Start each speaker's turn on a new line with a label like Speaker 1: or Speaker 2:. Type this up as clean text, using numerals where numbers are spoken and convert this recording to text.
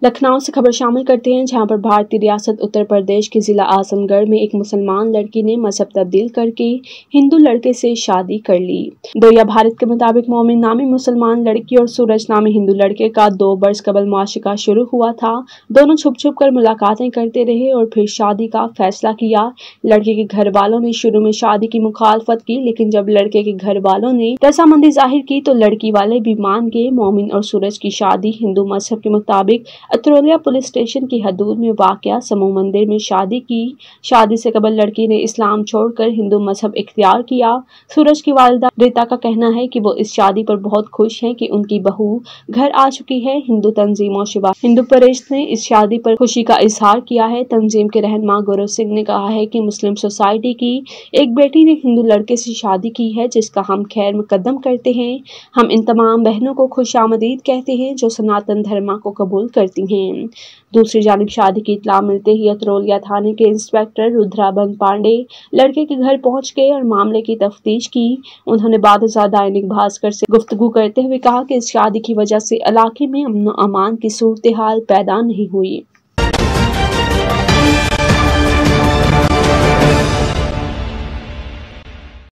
Speaker 1: लखनऊ से खबर शामिल करते हैं, जहां पर भारतीय रियासत उत्तर प्रदेश के जिला आजमगढ़ में एक मुसलमान लड़की ने मजहब तब्दील करके हिंदू लड़के से शादी कर ली। दरिया भारत के मुताबिक मोमिन नामी मुसलमान लड़की और सूरज नामी हिंदू लड़के का 2 वर्ष कबल मुआशिका शुरू हुआ था। दोनों छुप छुप कर मुलाकातें करते रहे और फिर शादी का फैसला किया। लड़के के घर वालों ने शुरू में शादी की मुखालफत की, लेकिन जब लड़के के घर वालों ने रजामंदी जाहिर की तो लड़की वाले भी मान गए। मोमिन और सूरज की शादी हिंदू मजहब के मुताबिक अतरौलिया पुलिस स्टेशन की हदूद में वाक़या समूह मंदिर में शादी की। शादी से कबल लड़की ने इस्लाम छोड़कर हिंदू मजहब इख्तियार किया। सूरज की वालिदा रीता का कहना है कि वो इस शादी पर बहुत खुश हैं कि उनकी बहू घर आ चुकी है। हिंदू तंजीमों शिवा हिंदू परेश ने इस शादी पर खुशी का इजहार किया है। तंजीम के रहनुमा गौरव सिंह ने कहा है कि मुस्लिम सोसाइटी की एक बेटी ने हिंदू लड़के से शादी की है, जिसका हम खैर मुकद्दम करते हैं। हम इन तमाम बहनों को खुशामदीद कहते हैं जो सनातन धर्म को कबूल करती हैं। दूसरी जानिब शादी की इत्तला मिलते ही अतरौलिया थाने के इंस्पेक्टर रुद्राबन पांडे लड़के के घर पहुंच गए और मामले की तफ्तीश की। उन्होंने बादशाह दैनिक भास्कर से गुफ्तगू करते हुए कहा कि इस शादी की वजह से इलाके में अमन अमान की सूरत हाल पैदा नहीं हुई।